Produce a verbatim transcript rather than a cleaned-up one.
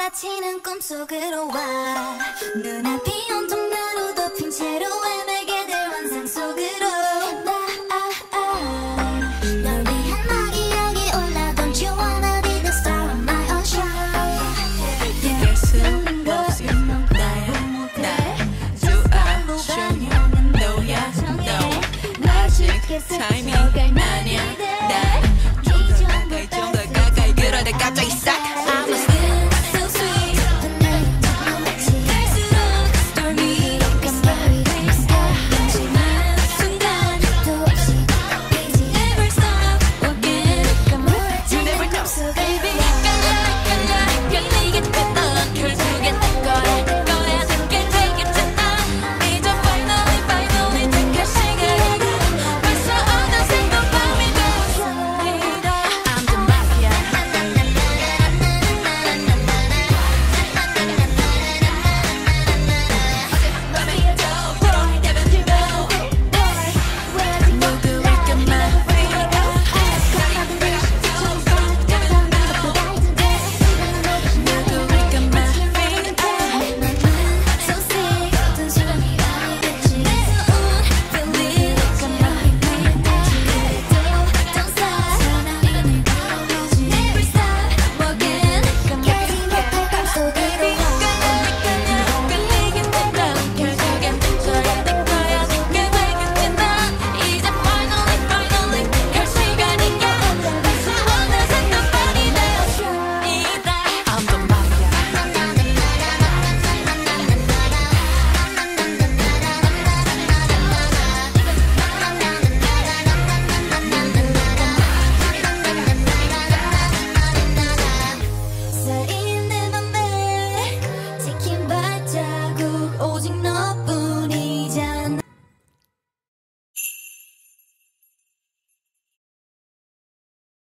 휘몰아치는 꿈속으로 와 눈앞이 온통 나로 덮인 채로 헤매게 될 환상 속으로 널 위한 막이 여기 올라 Don't you wanna be the star of my own show 될 수 없이 나의 날 좋아하셔 너야 너 아직 타이밍